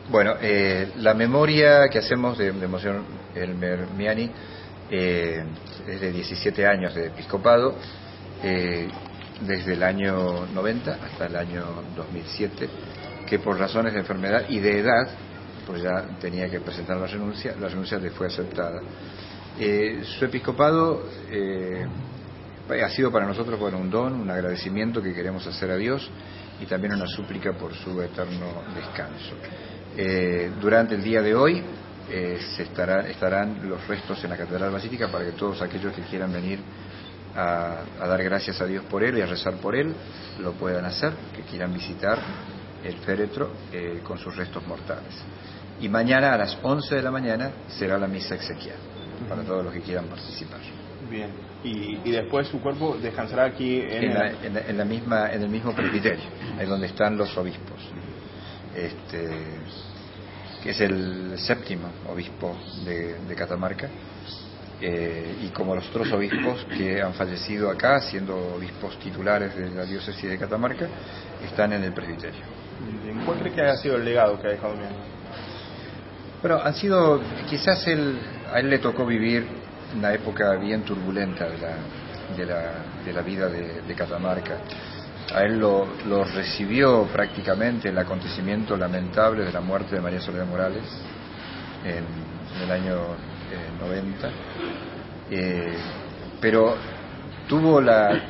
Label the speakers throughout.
Speaker 1: Bueno, la memoria que hacemos de Monseñor Elmer Miani es de 17 años de episcopado, desde el año 90 hasta el año 2007, que por razones de enfermedad y de edad, pues ya tenía que presentar la renuncia le fue aceptada. Su episcopado ha sido para nosotros, bueno, un don, un agradecimiento que queremos hacer a Dios y también una súplica por su eterno descanso. Durante el día de hoy estarán los restos en la Catedral Basílica para que todos aquellos que quieran venir a dar gracias a Dios por él y a rezar por él lo puedan hacer, que quieran visitar el féretro con sus restos mortales. Y mañana a las 11 de la mañana será la misa exequial para todos los que quieran participar.
Speaker 2: Bien, y después su cuerpo descansará aquí en
Speaker 1: el mismo presbiterio, en donde están los obispos, que es el séptimo obispo de Catamarca, y como los otros obispos que han fallecido acá, siendo obispos titulares de la diócesis de Catamarca, están en el presbiterio.
Speaker 2: Bien. ¿Cuál cree que haya sido el legado que ha dejado bien?
Speaker 1: Bueno, quizás a él le tocó vivir una época bien turbulenta de la vida de Catamarca. A él lo recibió prácticamente el acontecimiento lamentable de la muerte de María Soledad Morales en el año 90, pero tuvo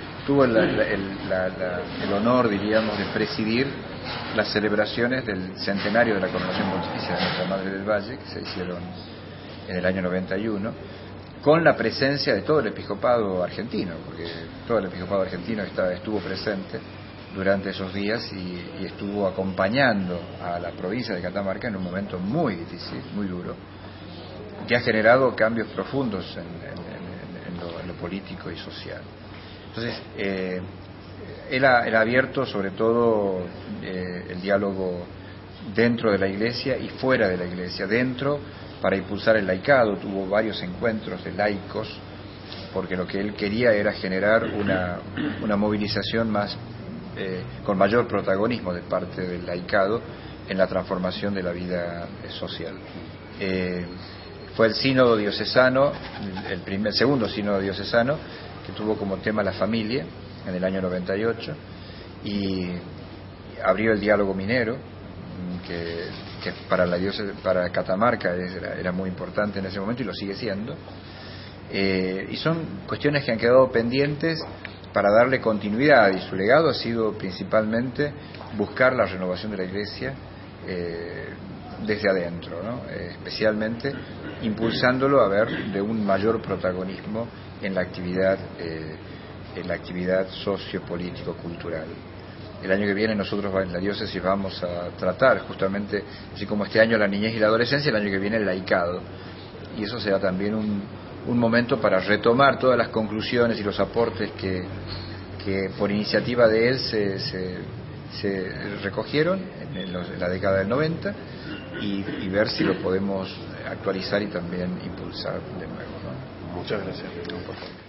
Speaker 1: el honor, diríamos, de presidir las celebraciones del centenario de la coronación pontificia de Nuestra Madre del Valle, que se hicieron en el año 91, con la presencia de todo el episcopado argentino, porque todo el episcopado argentino estuvo presente durante esos días y estuvo acompañando a la provincia de Catamarca en un momento muy difícil, muy duro, que ha generado cambios profundos en lo político y social. Entonces, él ha abierto sobre todo el diálogo dentro de la Iglesia y fuera de la Iglesia. Dentro, para impulsar el laicado, tuvo varios encuentros de laicos, porque lo que él quería era generar una movilización con mayor protagonismo de parte del laicado en la transformación de la vida social. Fue el sínodo diocesano, el segundo sínodo diocesano, que tuvo como tema la familia en el año 98, y abrió el diálogo minero, que para Catamarca era muy importante en ese momento y lo sigue siendo, y son cuestiones que han quedado pendientes para darle continuidad, y su legado ha sido principalmente buscar la renovación de la Iglesia desde adentro, ¿no? Especialmente impulsándolo a ver de un mayor protagonismo en la actividad sociopolítico-cultural. El año que viene nosotros en la diócesis vamos a tratar justamente, así como este año la niñez y la adolescencia, el año que viene el laicado, y eso será también un momento para retomar todas las conclusiones y los aportes que por iniciativa de él se recogieron en la década del 90 y ver si lo podemos actualizar y también impulsar de nuevo, ¿no?
Speaker 2: Muchas gracias.